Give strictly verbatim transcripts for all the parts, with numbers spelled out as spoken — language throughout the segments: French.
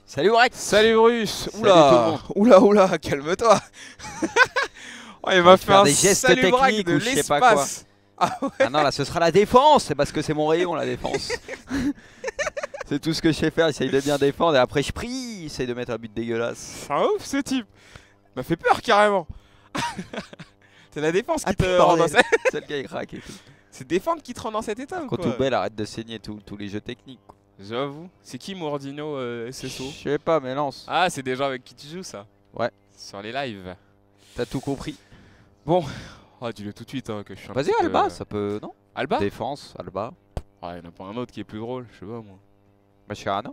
Salut Brex. Salut Bruce. Salut tout le monde. Oula, oula, calme-toi. Oh, il m'a fait faire un des gestes salut Braque techniques de ou je sais pas quoi. l'espace. Ah ouais. Ah non, là ce sera la défense, c'est parce que c'est mon rayon la défense. C'est tout ce que je sais faire, j'essaye de bien défendre et après je prie, j'essaye de mettre un but dégueulasse. C'est un ouf ce type. Il m'a fait peur carrément. C'est la défense qui Ah, te puis, rend dans bordel. cette... C'est le gars il craque et tout. C'est défendre qui te rend dans cet état ou Quand quoi? tout belle arrête de saigner tous tous les jeux techniques. quoi. J'avoue. C'est qui Mourdino euh, S S O? Je sais pas mais lance. Ah, c'est des gens avec qui tu joues ça? Ouais. Sur les lives. T'as tout compris. Bon. Oh, dis-le tout de suite hein, que je suis un Vas-y petit peu- Alba, ça peut... Non Alba? Défense, Alba. Ah, y'en a pas un autre qui est plus drôle, je sais pas moi. Mascherano.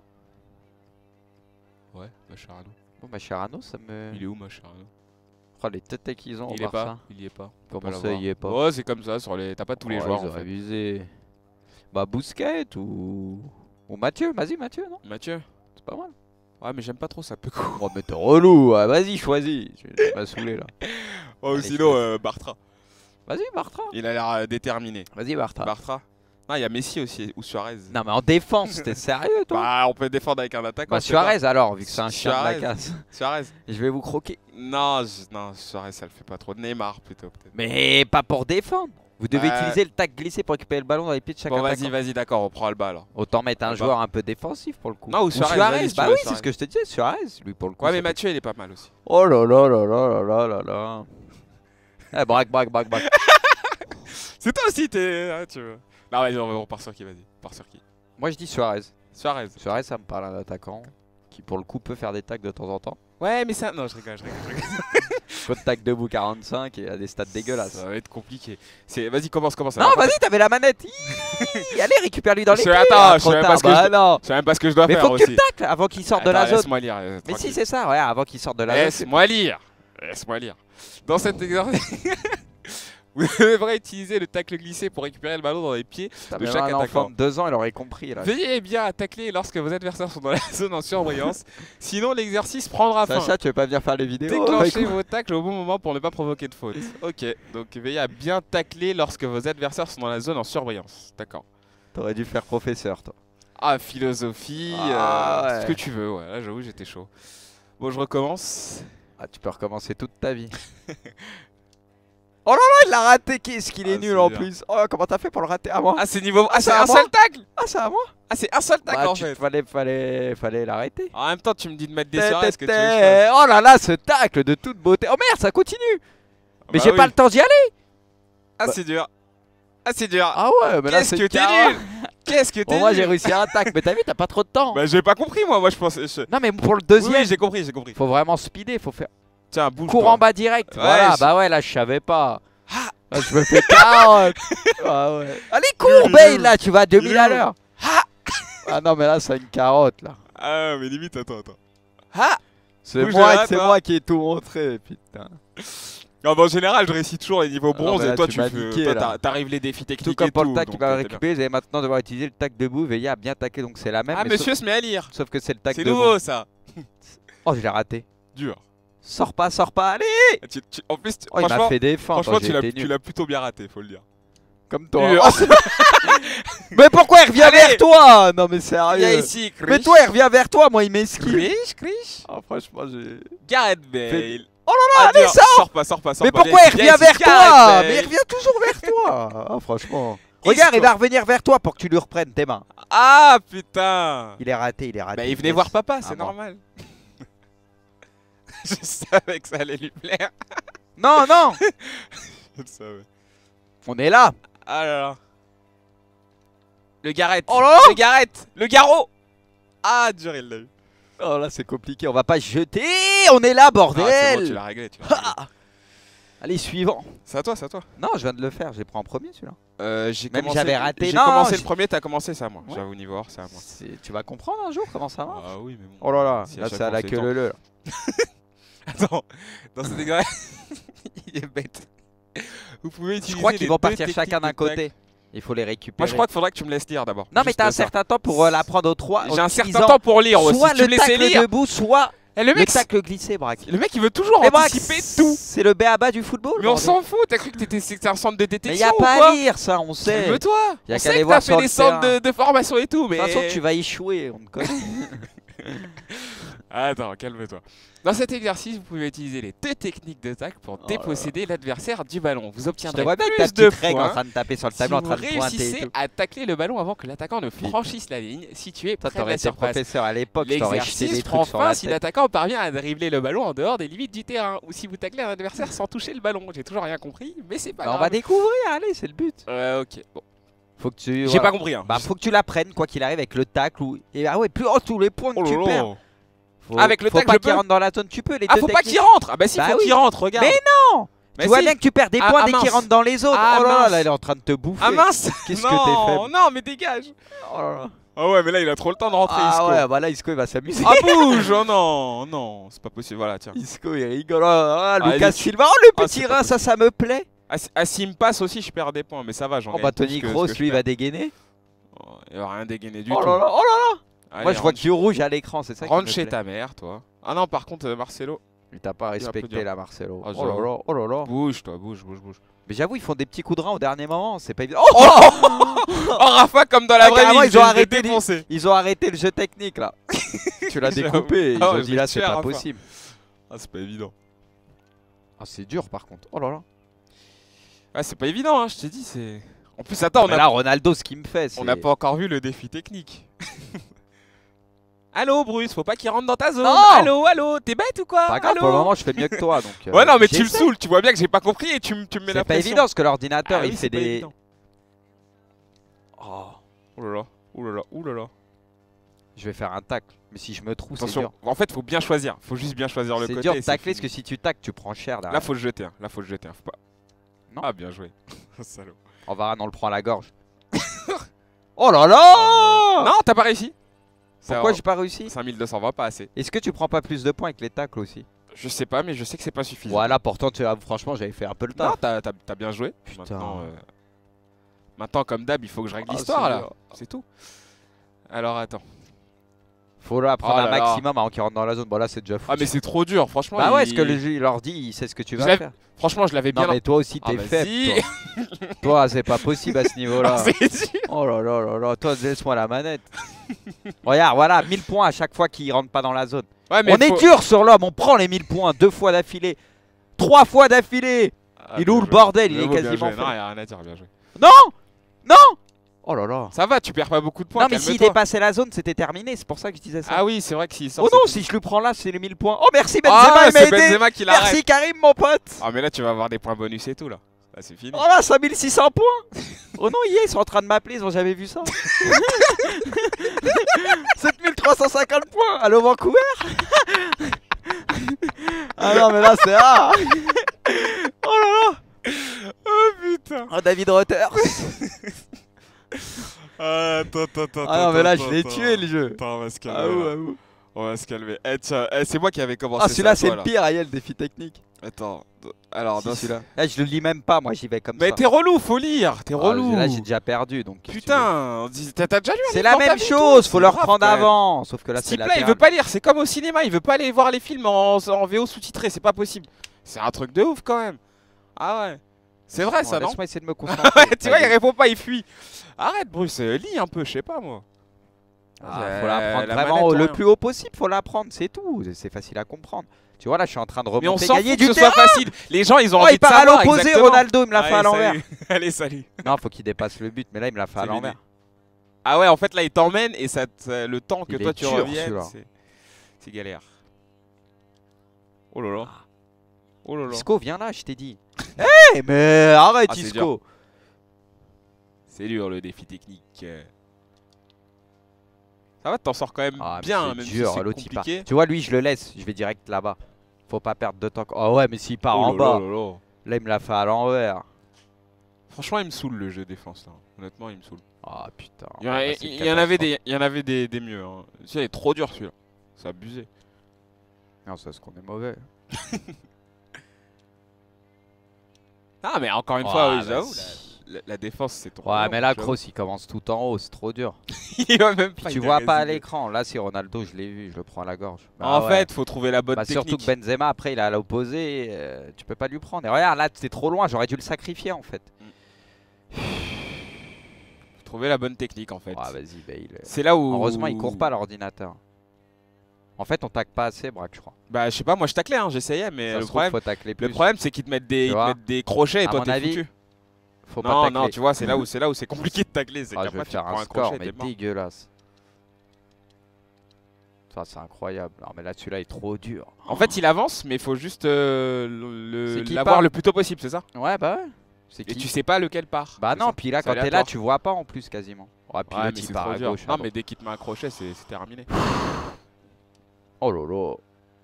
Ouais, Mascherano. Bon Mascherano ça me... Il est où Mascherano? Oh les têtes qu'ils ont Il au est pas, Barça. il y est pas. On peut Comment pas ça l'avoir. il y est pas? Ouais, c'est comme ça sur les. T'as pas tous les Ouais, joueurs ils en auraient fait. visé. Bah Bousquet ou... Ou Mathieu, vas-y Mathieu non? Mathieu. C'est pas mal. Ouais, mais j'aime pas trop ça peut courir. Oh mais t'es relou, ouais, vas-y choisis. Je vais me saouler là. Oh, ou Allez, sinon je- euh, Bartra. Vas-y Bartra. Il a l'air euh, déterminé. Vas-y Bartra. Bartra. Non, il y a Messi aussi ou Suarez. Non mais en défense, t'es sérieux toi? Bah, on peut défendre avec un attaquant. Bah je sais pas. Suarez alors, vu que c'est un chien de la Suarez. casse. Suarez. Je vais vous croquer. Non, je- non, Suarez ça le fait pas trop. Neymar plutôt peut-être. Mais pas pour défendre. Vous devez Ouais. utiliser le tac glissé pour récupérer le ballon dans les pieds de chaque Bon, vas-y, attaquant. vas-y, d'accord, on prend Alba alors. Autant mettre un Bah. joueur un peu défensif pour le coup. Non, ou Suarez, vas-y, si tu bah veux, oui, c'est Suarez. ce que je te disais, Suarez, lui pour le coup. Ouais, ça mais peut- Mathieu il est pas mal aussi. Oh là là là là là là là là. Eh, braque, braque, braque, braque. C'est toi aussi, t'es. hein, tu veux. Non, vas-y, on repart sur qui, vas-y. On part sur qui? Moi je dis Suarez. Suarez. Suarez, ça me parle d'un attaquant qui pour le coup peut faire des tacs de temps en temps. Ouais, mais ça. Non, je rigole, je rigole. Je rigole. Code tac debout quarante-cinq et a des stats dégueulasses. Ça va être compliqué. C'est... Vas-y, commence, commence. Non, vas-y, t'avais la manette. Hi, allez, récupère-lui dans les Je- pieds. attends, ah, je trop savais pas tard. ce que Bah je- non. Je sais même pas ce que je dois Mais faire faut que tu aussi. le tacles avant qu'il sorte de la Attends, zone. Laisse-moi lire. euh, Mais si, tranquille. c'est ça, ouais, avant qu'il sorte de la zone. Laisse-moi lire. Laisse-moi lire. Dans cet exercice, vous devrez utiliser le tacle glissé pour récupérer le ballon dans les pieds. Putain, de mais chaque un enfant attaquant. de deux ans, il aurait compris là. Veillez bien à tacler lorsque vos adversaires sont dans la zone en surbrillance. Sinon, l'exercice prendra fin. Sacha, tu veux pas venir faire les vidéos? Déclenchez avec moi vos tacles au bon moment pour ne pas provoquer de faute. Ok, donc veillez à bien tacler lorsque vos adversaires sont dans la zone en surbrillance. D'accord. T'aurais dû faire professeur, toi. Ah, philosophie, Ah, euh, ouais. ce que tu veux, ouais, là j'avoue j'étais chaud. Bon, je recommence. Ah, tu peux recommencer toute ta vie. Oh là là, il l'a raté. Qu'est-ce qu'il est Ah, nul c'est en bien. plus. Oh, comment t'as fait pour le rater à moi? Ah, c'est niveau. Ah, Ah, c'est c'est à un moi seul tacle. Ah, c'est à moi? Ah, c'est un seul tacle Bah, en tu- fait. fallait, fallait, fallait l'arrêter. En même temps, tu me dis de mettre des Té, Suarez, ce que té, tu veux que je té. fasse. Oh là là, ce tacle de toute beauté. Oh merde, ça continue. Mais Bah j'ai oui. pas le temps d'y aller. Ah, c'est dur. Ah, c'est dur. Ah ouais, mais là Qu'est-ce c'est que t'es carré. nul. Qu'est-ce que t'es Bon, moi j'ai nul. réussi un tacle, mais t'as vu, t'as pas trop de temps. Bah, j'ai pas compris, moi. Moi, je pensais. je- Non, mais pour le Oui, deuxième, oui, j'ai compris, j'ai compris. faut vraiment speeder, faut faire Tiens, bouge. cours en bas direct. Ouais, Voilà, je- bah ouais, là je savais pas. Ah. Ah, je me fais carotte. Ah ouais. Allez, cours, Nul, Bale, nul. là, tu vas à deux mille à Nul. l'heure. Ah. Ah non, mais là c'est une carotte là. Ah, mais limite, attends, attends. Ah. C'est Bouge moi, de là, c'est toi. moi qui ai tout montré, putain. Non, bah, en général, je réussis toujours les niveaux Ah non, bronze mais là, et toi, tu tu m'as fais- niqué, toi, là. t'ar- t'arrives les défis techniques Tout comme et pour tout. le tac qui donc, va euh, t'es bien. récupérer, vous allez maintenant devoir utiliser le tac debout, veillez à bien taquer, donc c'est la même. Ah, mais monsieur se met à lire. sauf, sauf que c'est le tac C'est debout. nouveau ça. Oh, je l'ai raté. Dur. Sors pas, sors pas, allez. Tu- tu- En plus, tu- Oh, il m'a franchement, fait défendre. franchement oh, tu j'ai l'as été tu nul. l'as plutôt bien raté, faut le dire. Comme toi. Dur. Oh, c'est- mais pourquoi il revient Allez. vers toi? Non mais Viens sérieux. ici, Chris. Mais toi il revient vers toi, moi il m'esquive. Chris, Chris. Oh, franchement j'ai... Gareth Bale. Oh là là, Ah, allez, dur. sors. Sors pas, sors pas, sors Mais pas. pourquoi il Viens revient ici, vers Gareth toi? Bale. Mais il revient toujours vers toi. Ah franchement. Il Regarde, il score. va revenir vers toi pour que tu lui reprennes tes mains. Ah putain. Il est raté, il est raté. Bah, il venait Laisse. voir papa, Ah, c'est bon. normal. Je savais que ça allait lui plaire. Non, non. Je le savais. On est là. Ah là là. Le Gareth. Oh là. Le Gareth. Le Garot. Ah, dur, il l'a eu. Oh là c'est compliqué, on va pas se jeter. On est là, Ah, c'est bordel. bon, tu l'as réglé. Tu l'as réglé. Ah. Allez, suivant. C'est à toi, c'est à toi. Non, je viens de le faire, j'ai pris en premier celui-là. Euh, j'ai Même commencé. j'avais raté. J'ai Non, commencé j'ai- le premier, t'as commencé ça, moi. Ouais. J'avoue, niveau or, c'est à moi. C'est- Tu vas comprendre un jour comment ça marche. Ah oui, mais bon. Oh là là, Si à là chaque c'est à la fois, queue c'est le le. là. Attends, dans cet exercice, il est bête. Vous pouvez utiliser Je crois qu'ils les vont deux partir techniques chacun d'un de tac. côté. Il faut les récupérer. Moi, je crois qu'il faudra que tu me laisses lire d'abord. Non mais Juste t'as un ça. certain temps pour euh, l'apprendre aux trois. J'ai en un certain utilisant temps pour lire aussi. Soit Tu me le laissais tacle lire. debout, soit Eh, le le mec, tacle glissé, Braque. le mec, il veut toujours Mais Braque, anticiper tout. c'est le béaba du football. Mais on bordel. s'en fout. T'as cru que t'étais c'était un centre de détection Mais y a ou pas quoi à lire ça, on sait. De Calme-toi. Y a On qu'à sait aller que voir t'as sur fait le des centres terrain. de, de formation et tout, mais. toute façon tu vas échouer, on te connaît. Attends, calme-toi. Dans cet exercice, vous pouvez utiliser les deux techniques de tacle pour Oh déposséder l'adversaire du ballon. Vous Je te obtiendrez vois bien avec plus ta de petite règle en points train de taper sur le si tableau, en vous train de pointer et réussissez tout. à tacler le ballon avant que l'attaquant ne franchisse la ligne située Toi, près de t'aurais la été surface. professeur à l'époque, je t'aurais jeté des L'exercice trucs prend sur fin la si tête. l'attaquant parvient à dribbler le ballon en dehors des limites du terrain ou si vous taclez un adversaire sans toucher le ballon. J'ai toujours rien compris, mais c'est pas Bah, on grave. va découvrir, allez, c'est le but. Ouais, ok. Bon. Faut que tu. J'ai voilà. pas compris. Hein. Bah, faut que tu l'apprennes, quoi qu'il arrive, avec le tacle. Ou... Et ah ouais, plus oh, tous les points que Oh tu là perds. là. Faut, Avec le faut tacle, pas je qu'il peux rentre dans la zone, tu peux les Ah, deux faut pas techniques. qu'il rentre. Ah bah si, Bah faut oui. qu'il rentre, regarde. Mais non. Mais Tu vois si. bien que tu perds des Ah, points ah, dès qu'il mince. rentre dans les autres. Ah, Oh là là, mince. là, il est en train de te bouffer. Ah mince. Qu'est-ce que Non, t'es faible. non, mais dégage. Oh là là. Ah ouais, mais là, il a trop le temps de rentrer, Ah Isco. ouais, bah là, Isco, il va s'amuser. Ah bouge. Oh non, non, c'est pas possible. Voilà, tiens. Isco, il rigole. Ah, Ah, Lucas il est- Silva. Oh, le Ah, petit c'est pas rein, ça, ça me plaît. Ah, si- ah, s'il me passe aussi, je perds des points, mais ça va, j'en Oh gagne bah, plus Tony que ce Kroos, que je lui, il perds. va dégainer. Oh, il va rien dégainer du Oh tout. là là, oh là là. Allez, Moi, je vois rentre- que du rouge à l'écran, c'est ça qui me rentre chez plaît. ta mère, toi. Ah non, par contre, euh, Marcelo, Mais t'as pas Il est un peu respecté dur. là, Marcelo. Ah, Oh là j'avoue. là, oh là là. bouge, toi, bouge, bouge, bouge. Mais j'avoue, ils font des petits coups de rein au dernier moment, c'est pas évident. Oh, Oh, Rafa, comme dans la Ah, vraie carrément, vie, ils je ont l'ai arrêté les- défoncé. Ils ont arrêté le jeu technique là. Tu l'as J'avoue. découpé. Ils Ah ont ouais, dit je là, vais c'est tuer pas Rafa. possible. Ah, c'est pas évident. Ah, c'est dur par contre. Oh là là. Ah, c'est pas évident, hein, je t'ai dit, c'est... En plus, attends, on Mais a... là, Ronaldo, ce qu'il me fait, c'est. on n'a pas encore vu le défi technique. Allô, Bruce, faut pas qu'il rentre dans ta zone. Non. Allô, allô, t'es bête ou quoi? Pas grave, Allô pour le moment, je fais mieux que toi. Donc, euh, Ouais, non, mais tu me j'essaie. saoules, tu vois bien que j'ai pas compris et tu, m- tu me mets C'est la pas pression. évident parce que l'ordinateur, Ah il oui, fait c'est pas des. évident. Oh, Oh là là, oh là là, oh là là. je vais faire un tacle. Mais si je me trouve, c'est Attention, dur. en fait, faut bien choisir. Faut juste bien choisir le C'est côté. dur et de c'est tacler parce que fini. si tu tacles, tu prends cher derrière. Là, faut le jeter. Hein. Là, faut le jeter. hein. Faut pas... Non. Ah, bien joué. Salaud. On va, on le prend à la gorge. Oh là là. Non, t'as pas réussi. Pourquoi Ça- j'ai pas réussi? cinq mille deux cents va pas assez. Est-ce que tu prends pas plus de points avec les tacles aussi? Je sais pas, mais je sais que c'est pas suffisant. Voilà, pourtant, tu as- franchement, j'avais fait un peu le Non, taf. t'as t'as- t'as bien joué. Putain. Maintenant, euh, maintenant, comme d'hab, il faut que je règle Ah, l'histoire c'est là. dur. C'est tout. Alors attends. Faut là prendre Oh un là là. maximum avant qu'il rentre dans la zone. Bon, là, c'est déjà fou. Ah, mais c'est trop dur, franchement. Bah ouais, il- est-ce que le jeu il leur dit, il sait ce que tu Je vas l'avais- faire? Franchement, je l'avais bien. Non, mais toi aussi, Ah, t'es bah faible. si. Toi, Toi, c'est pas possible à ce niveau-là. Ah, c'est dur. Oh là là là là, toi, laisse-moi la manette. Regarde, voilà, mille points à chaque fois qu'il rentre pas dans la zone. Ouais, mais On faut- est dur sur l'homme, on prend les mille points deux fois d'affilée. Trois fois d'affilée. Ah, Il est bien où le joué. bordel? Il est Bravo, bien quasiment joué. Non, fait. y a rien à dire, bien joué. Non. Non. Oh là là. Ça va, tu perds pas beaucoup de points. Non, mais s'il calme-toi. dépassait la zone, c'était terminé. C'est pour ça que je disais ça. Ah oui, c'est vrai que s'il sort. Oh c'est non, plus- si je le prends là, c'est les mille points. Oh merci Benzema, Ah, il m'a c'est aidé. Benzema qui l'arrête. Merci Karim, mon pote. Ah, mais là, tu vas avoir des points bonus et tout là. Là, c'est fini. Oh là, cinq mille six cents points. Oh non, hier, ils sont en train de m'appeler, ils ont jamais vu ça. sept mille trois cent cinquante points. Allô, Vancouver. Ah non, mais là, c'est rare. Oh là là. Oh putain. Oh, David Reuters. Ah, attends, attends, attends. Ah non, mais là, attends, je l'ai attends. tué le jeu. Attends, on va se calmer. Ah là. ouais, ouais. On va se calmer. Eh, tiens, eh, c'est moi qui avais commencé. Ah, celui-là, ça, c'est toi, le là. pire, Ariel, défi technique. Attends. d- Alors, Si, dans celui-là. Là, je le lis même pas, moi, j'y vais comme Mais ça. t'es relou, faut lire. T'es Ah, relou. Là, j'ai déjà perdu, donc. qu'est-ce que tu veux. Putain, on dit- t'as t'as déjà lu un C'est livre la dans ta même vie, toi chose, faut C'est le grave, reprendre quand même. avant. Sauf que là, Ce c'est la type-là, il veut pas lire. C'est comme au cinéma, il veut pas aller voir les films en, en V O sous-titré. C'est pas possible. C'est un truc de ouf quand même. Ah ouais. C'est vrai ça, non? Laisse-moi essayer de me concentrer. Ouais, tu vois, il Vas-y. répond pas, il fuit. Arrête, Bruce, euh, lis un peu, je sais pas moi. Ah, Euh, faut l'apprendre la vraiment manette, au- ou le rien. plus haut possible, faut l'apprendre, c'est tout. C'est facile à comprendre. Tu vois, là, je suis en train de Mais on remonter, s'en gagner fout du que ce terrain. soit facile. Les gens, ils ont Oh, envie il de part à savoir. l'opposé, exactement. Ronaldo, il me l'a fait à Allez, l'envers. salut. Allez, salut. Non, faut qu'il dépasse le but, mais là, il me l'a fait à C'est l'envers. l'idée. Ah ouais, en fait, là, il t'emmène et ça te- le temps que Il toi est tu dur, reviennes, celui-là. c'est c'est galère. Oh là là. Oh là là. Isco, viens là, je t'ai dit. Hé, mais arrête, Ah, c'est Isco. C'est dur le défi technique. euh. Ça va, t'en sors quand même Ah, mais bien, c'est même dur, si c'est l'autre, il part. compliqué. Tu vois, lui, je le laisse, je vais direct là-bas. Faut pas perdre de temps. Oh ouais, mais s'il part Oh en là bas, là là là. là, il me l'a fait à l'envers. Franchement, il me saoule le jeu défense là. Honnêtement, il me saoule. Ah putain. Il y en, bah, a- c'est il y en avait catastrophe. des, il y en avait des, des mieux. Hein. Tu sais, il est trop dur celui-là. C'est abusé. Non, c'est parce qu'on est mauvais. Ah, mais encore une Ah, fois, oui, vas-y. j'avoue, la, la- la défense c'est trop. Ouais, long, mais là, j'avoue. Kroos, il commence tout en haut, c'est trop dur. Il va même Puis pas, tu il est vois pas à résigné. l'écran. Là, c'est Ronaldo, je l'ai vu, je le prends à la gorge. Bah En ouais. fait, faut trouver la bonne Bah, technique. surtout que Benzema, après, il est à l'opposé. euh, tu peux pas lui prendre. Et regarde, là, c'est trop loin. J'aurais dû le sacrifier en fait. Faut trouver la bonne technique en fait. Ah, vas-y, Bale. C'est là où. Heureusement, il court pas l'ordinateur. En fait, on tacle pas assez, Braque, je crois. Bah, je sais pas, moi je taclais, hein, j'essayais, mais Ça le se trouve, problème, faut tacler plus. le problème c'est qu'ils te mettent des, Tu ils te vois, mettent des crochets et à toi mon t'es avis, foutu. Faut pas Non, tacler. non, tu vois, c'est là où c'est là où c'est compliqué de tacler. C'est Ah, je qu'après vais tu te faire prends un un score, crochet et mais t'es mort. dégueulasse. Ça, c'est incroyable. Non, mais là, celui-là est trop dur. En fait, il avance, mais il faut juste euh, C'est qui l'avoir part le plus tôt possible, c'est ça? Ouais, bah ouais. C'est Et qui tu sais pas lequel part. Bah c'est non, ça. puis là, C'est quand t'es là, aléatoire. tu vois pas en plus quasiment. Ouais, puis Ouais, l'autre, mais il c'est part trop à dur. gauche. à Non, droite. mais dès qu'il te met un crochet, c'est c'est terminé. Oh lolo.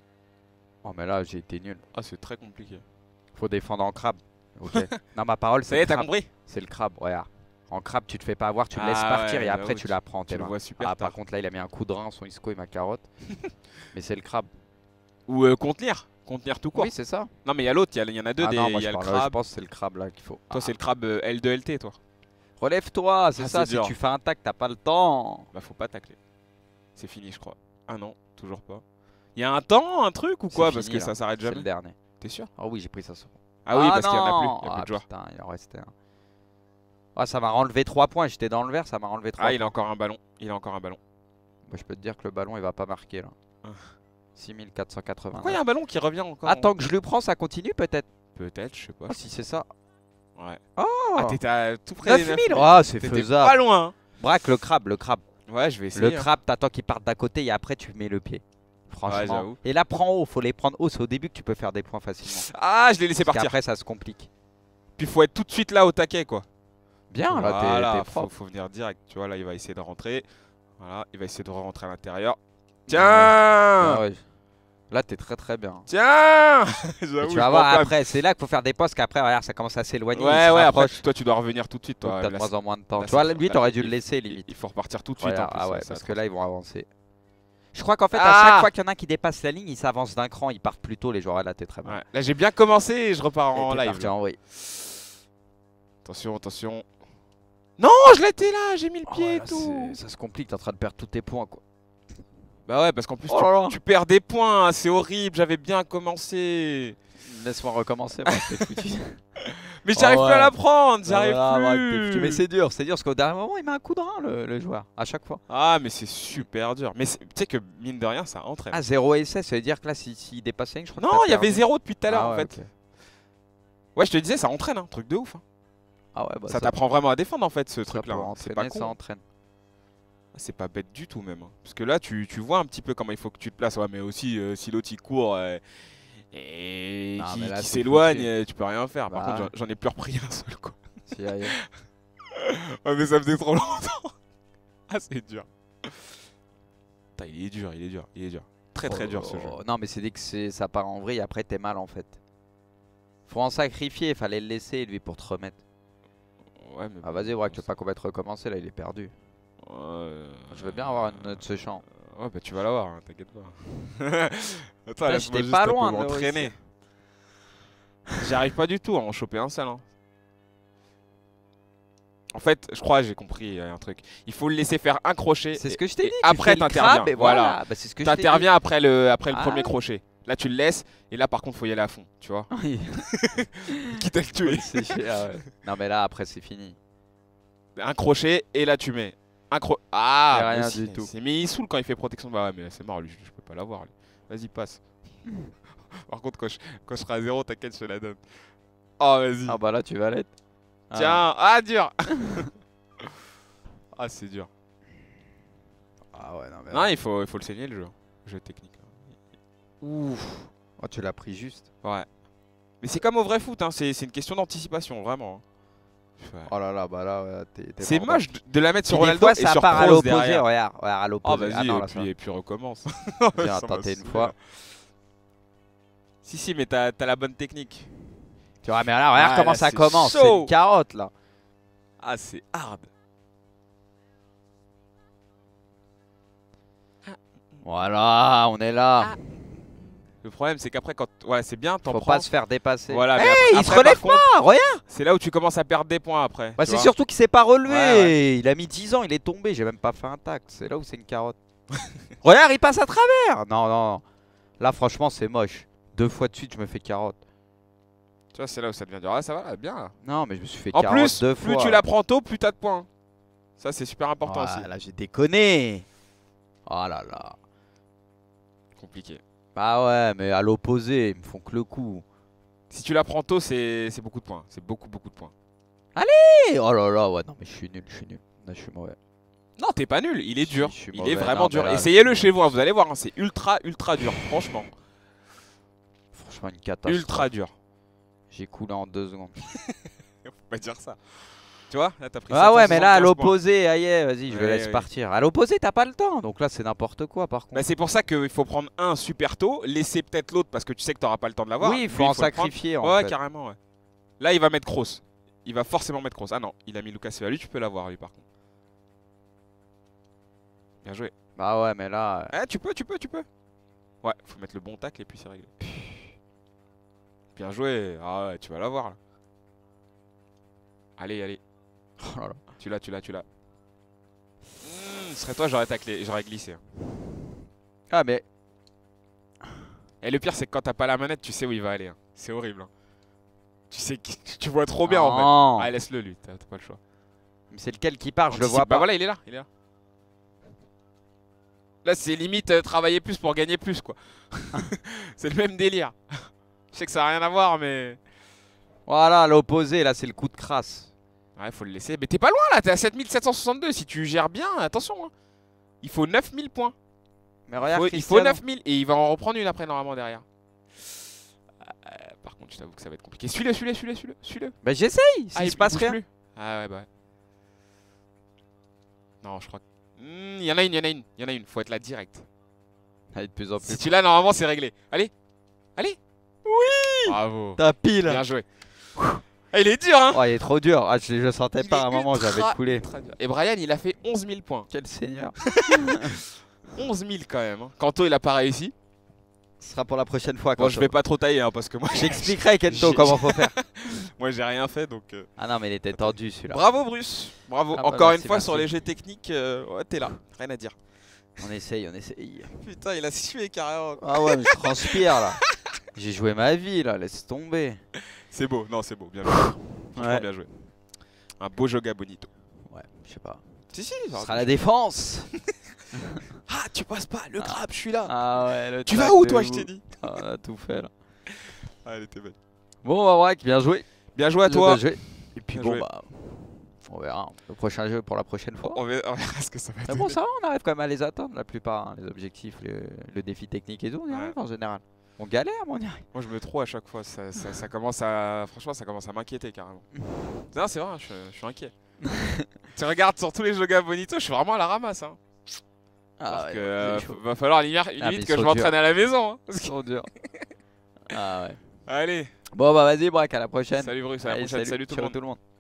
Oh, mais là, j'ai été nul. Ah, c'est très compliqué. Faut défendre en crabe. Ok. Non, ma parole, Ça c'est y est, le t'as crabe. compris? C'est le crabe, regarde. En crabe, tu te fais pas avoir, tu le Ah laisses partir ouais, et après j'avoue, tu tu- la prends. Tu T'es le là. vois super Ah, par tard. contre, là, il a mis un coup de rein, son isco et ma carotte. Mais c'est le crabe. Ou euh, contenir. Contenir tout court. Oui, c'est ça. Non, mais il y a l'autre, il y a- il y en a deux. Ah des- non, moi, Il y je, a le parle- je crabe. pense que c'est le crabe là qu'il faut. Toi, Ah. c'est le crabe euh, L deux L T, toi. Relève-toi, c'est Ah, ça. c'est Si dur. tu fais un tac, t'as pas le temps. Bah, faut pas tacler. C'est fini, je crois. Ah non, toujours pas. Il y a un temps, un truc ou C'est quoi? fini, Parce que là. ça s'arrête C'est le jamais. dernier. T'es sûr? Ah oui, j'ai pris ça sur. Ah oui, parce qu'il y en a plus. non. Il y a plus Ah, de joueurs. putain, il en restait un. Ah, ça m'a enlevé trois points. J'étais dans le vert, ça m'a enlevé trois Ah, points. il a encore un ballon. Il a encore un ballon. Bah, je peux te dire que le ballon, il va pas marquer là. Ah. six mille quatre cent quatre-vingts. Pourquoi il y a un ballon qui revient encore? Attends que je le prends, ça continue peut-être. Peut-être, je sais pas. Ah, si c'est ça. Ouais. Oh Ah, t'étais à tout près des neuf neuf mille. mille. Ah, c'est T'étais faisable. pas loin. Braque le crabe, le crabe. Ouais, je vais essayer. Le hein. crabe, t'attends qu'il parte d'à côté et après tu mets le pied. Ouais, Franchement. j'avoue. Et là, prends haut, faut les prendre haut. C'est au début que tu peux faire des points facilement. Ah, je l'ai laissé Parce partir. qu'après, ça se complique. Puis faut être tout de suite là au taquet, quoi. Bien, là, t'es- Voilà, t'es faut, propre. faut venir direct. Tu vois, là, il va essayer de rentrer. Voilà, il va essayer de rentrer à l'intérieur. Tiens, Ah ouais. Là, t'es très très bien. tiens. Et J'avoue, tu je vas prends voir quand même. après, c'est là qu'il faut faire des postes qu'après, regarde, ça commence à s'éloigner. il Ouais, se ouais, après, rapproche. toi, tu dois revenir tout de suite. Donc Toi. t'as de Là, moins en moins de temps. là, Tu vois, c'est- lui, là, t'aurais dû il- le laisser il- limite. Il faut repartir tout de suite. Voilà, en plus, ah ouais, ça, parce ça que va là, ils vont avancer. Je crois qu'en fait, à Ah chaque fois qu'il y en a un qui dépasse la ligne, ils s'avancent d'un cran, ils partent plus tôt, les joueurs. Là, t'es très bien. Ouais. Là, j'ai bien commencé et je repars Et en t'es live. parti là. en vrille. Attention, attention. Non, je l'étais là, j'ai mis le Oh, pied et là, tout. c'est- ça se complique, t'es en train de perdre tous tes points, quoi. Bah ouais, parce qu'en plus, Oh tu, là là. tu perds des points, hein, c'est horrible, j'avais bien commencé. Laisse-moi recommencer, moi, t'es foutu. Mais j'arrive Ah plus à ouais. la prendre, j'arrive Ah, ouais, t'es plus. foutu. Mais c'est dur, c'est dur, parce qu'au dernier moment, il met un coup de rein, le, le joueur, à chaque fois. Ah, mais c'est super dur. Mais c'est- tu sais que mine de rien, ça entraîne. Ah, zéro essai, ça veut dire que là, s'il si, s'il dépasse la ligne, je crois que non, t'as il y avait perdu. zéro depuis tout à l'heure Ah en ouais, fait. ok. Ouais, je te disais, ça entraîne, hein, truc de ouf. hein. Ah ouais, bah ça t'apprend vraiment à défendre en fait, ce ça truc-là. pour hein. C'est entraîner, pas ça con. entraîne. C'est pas bête du tout même. hein. Parce que là, tu, tu vois un petit peu comment il faut que tu te places. Ouais, mais aussi, euh, si l'autre il court euh, et Non, qui, mais là, qui c'est s'éloigne, foutu. euh, tu peux rien faire. Par Bah. contre, j'en- j'en ai plus repris un seul quoi. Si, aïe. Ouais, mais ça faisait trop longtemps. Ah, c'est dur. Putain, il est dur, il est dur, il est dur. Très très dur ce jeu. Oh, non, mais c'est dès que c'est- ça part en vrille, après t'es mal en fait. Faut en sacrifier, fallait le laisser lui pour te remettre. Ouais, mais Ah bon, vas-y, Braque, bon, tu veux pas qu'on va te recommencer là, il est perdu. Ouais, euh, Je veux bien avoir une note de ce champ. Ouais, bah tu vas l'avoir, hein, t'inquiète pas. Attends, Là, laisse-moi j'étais juste pas un peu loin de m'entraîner. J'arrive pas du tout à en choper un seul. hein. En fait, je crois, j'ai compris il y a un truc. Il faut le laisser faire un crochet. C'est ce et- que je t'ai et dit. tu Après, fais le t'interviens. crabe et Voilà. voilà. Bah, c'est ce que je t'ai dit. T'interviens après le, après le Ah. premier crochet. Là, tu le laisses. Et là, par contre, faut y aller à fond. Tu vois. Oui. Quitte à le tuer. C'est chiant, ouais. Non mais là après c'est fini. Un crochet. Et là, tu mets un crochet. Y Ah, a rien mais si, du tout. c'est- Mais il saoule quand il fait protection. Bah ouais, mais c'est mort, lui. Je, je peux pas l'avoir. lui. Vas-y, passe. Par contre, quand je, quand je serai à zéro, t'inquiète, je te la donne. Oh, vas-y. Ah bah là tu vas l'être. Ah. Tiens, ah dur. Ah c'est dur. Ah ouais non mais. Non il faut, il faut le saigner le jeu. Jeu technique. Ouf. Oh, tu l'as pris juste. Ouais. Mais c'est comme au vrai foot, hein. c'est c'est une question d'anticipation vraiment. hein. Ouais. Oh là là bah là ouais, t'es. t'es C'est mort, moche de- de la mettre Puis sur des Ronaldo fois, et ça sur part à Kroos l'opposé. derrière. Regarde, regarde à Ah l'opposé. vas-y non, et, là, puis, et puis recommence. Viens, Ça tenter m'a une saoulé. fois. Si si mais t'as t'as la bonne technique. Tu vois mais là regarde Ouais, comment là, ça c'est commence. C'est chaud. une carotte là. Ah c'est hard. Voilà, on est là. Le problème c'est qu'après quand ouais c'est bien t'en Faut prends. pas se faire dépasser. Voilà. mais Hey, après- il se après, relève par contre, pas, regarde. C'est là où tu commences à perdre des points après. Bah tu c'est vois. surtout qu'il s'est pas relevé. Ouais, Il a mis dix ans, il est tombé. J'ai même pas fait un tac. C'est là où c'est une carotte. Regarde, il passe à travers. Non, non, non. Là, franchement, c'est moche. Deux fois de suite, je me fais carotte. Tu vois c'est là où ça devient dur. Ah ça va là, bien là. Non, mais je me suis fait En carotte plus, deux plus fois. tu la prends tôt, plus t'as de points. Ça, c'est super important Ah, aussi. là, j'ai déconné. Oh là là. Compliqué. Bah ouais, mais à l'opposé, ils me font que le coup. Si tu la prends tôt, c'est beaucoup de points. C'est beaucoup, beaucoup de points. Eh, oh là là, ouais, non, mais je suis nul, je suis nul. Là, je suis mauvais. Non, t'es pas nul. Il est Si, dur. je suis Il mauvais. est vraiment Non, dur. mais là, Essayez-le chez vous, hein, vous allez voir. Hein, c'est ultra, ultra dur. Franchement. Franchement, une catastrophe. Ultra dur. J'ai coulé en deux secondes. Faut pas dire ça. Tu vois, là, t'as pris sept Ah cent ouais, mais là, à soixante-quinze points. l'opposé, aïe, vas-y, je le Ouais, laisse ouais. partir. À l'opposé, t'as pas le temps. Donc là, c'est n'importe quoi, par contre. Bah, c'est pour ça qu'il faut prendre un super tôt, laisser peut-être l'autre parce que tu sais que t'auras pas le temps de l'avoir. oui, il Lui, faut en le prendre. sacrifier, en Ouais, fait. carrément, ouais. Là, il va mettre Kroos. Il va forcément mettre Kroos. Ah non, il a mis Lucas Silva. Lui, tu peux l'avoir, lui, par contre. Bien joué. Bah ouais, mais là... Ah, tu peux, tu peux, tu peux. Ouais, faut mettre le bon tacle et puis c'est réglé. Bien joué. Ah ouais, tu vas l'avoir, là. Allez, allez. Oh là là. Tu l'as, tu l'as, tu l'as. Mmh, ce serait toi, j'aurais taclé, j'aurais glissé. Hein. Ah, mais... Et le pire, c'est que quand t'as pas la manette, tu sais où il va aller. Hein. C'est horrible. Hein. Tu sais, que tu vois trop bien en fait. Non. Ah, laisse-le lui, t'as pas le choix. Mais c'est lequel qui part, je le Anticipe. vois Bah pas. voilà, il est là, il est là. Là, c'est limite euh, travailler plus pour gagner plus, quoi. C'est le même délire. Je sais que ça a rien à voir, mais... Voilà, l'opposé, là, c'est le coup de crasse. Ouais, faut le laisser. Mais t'es pas loin, là, t'es à sept mille sept cent soixante-deux. Si tu gères bien, attention. Hein. Il faut neuf mille points. Mais regarde, Faut- il Cristiano. faut neuf mille. Et il va en reprendre une après, normalement, derrière. Euh, par contre, je t'avoue que ça va être compliqué. Suis-le, suis-le, suis-le, suis-le, suis-le. Bah j'essaye, s'il Ah, il se passe bouge rien. plus. Ah ouais, bah ouais. Non, je crois que... Hmm, il y en a une, il y en a une, il y en a une. Faut être là direct. Allez, de plus en plus. Si tu l'as, normalement, c'est réglé. Allez, allez. Oui. Bravo. T'as pile. Bien joué. Ah, il est dur, hein. Oh, il est trop dur. Ah, je le sentais Il pas est à un moment, ultra, j'avais coulé. ultra dur. Et Brian, il a fait onze mille points. Quel seigneur. onze mille quand même. Hein. Kanto, il a pas réussi. Ce sera pour la prochaine fois. Bon, Quand je vais pas trop tailler, hein, parce que moi, J'expliquerai Kento j'ai- comment faut faire. moi, j'ai rien fait, donc... euh, Ah non, mais il était tendu celui-là. Bravo, Bruce. Bravo. Ah bah, Encore merci, une fois, merci. sur les jeux techniques, euh, ouais, t'es là. Rien à dire. On essaye, on essaye. Putain, il a sué carrément. Ah ouais, mais je transpire là. J'ai joué ma vie là, laisse tomber. C'est beau, non, c'est beau. Bien joué. Franchement, Ouais. bien joué. Un beau joga bonito. Ouais, je sais pas. Si, si. Ce sera la défense. Ah, tu passes pas, le crabe, je suis là. Ah ouais, le tu vas tac où, de toi, je vous. t'ai dit. Ah, on a tout fait là. Ah, elle était belle. Bon, bah ouais, bien joué. Bien joué à toi. Bien joué. Et puis Bien bon, joué. bah, on verra hein, le prochain jeu pour la prochaine fois. On verra, on verra ce que ça va Mais donner. bon, ça va, on arrive quand même à les atteindre la plupart, hein, les objectifs, le, le défi technique et tout, on y Ouais. arrive en général. On galère, mais on y arrive. Moi, je me trouve à chaque fois. Ça, ça, ça commence à. Franchement, ça commence à m'inquiéter carrément. Non, c'est vrai, je, je suis inquiet. Tu regardes sur tous les jogas bonito, je suis vraiment à la ramasse. Hein. Ah Parce ouais, que, ouais, euh, c'est chaud. va falloir limite, Ah, limite mais que ils je sont m'entraîne durs. à la maison. Hein. Ils sont durs. Ah ouais. Allez, Bon, bah vas-y, Braque, à la prochaine. salut Bruce, à la Allez, prochaine. Salut tout le ciao monde. tout le monde.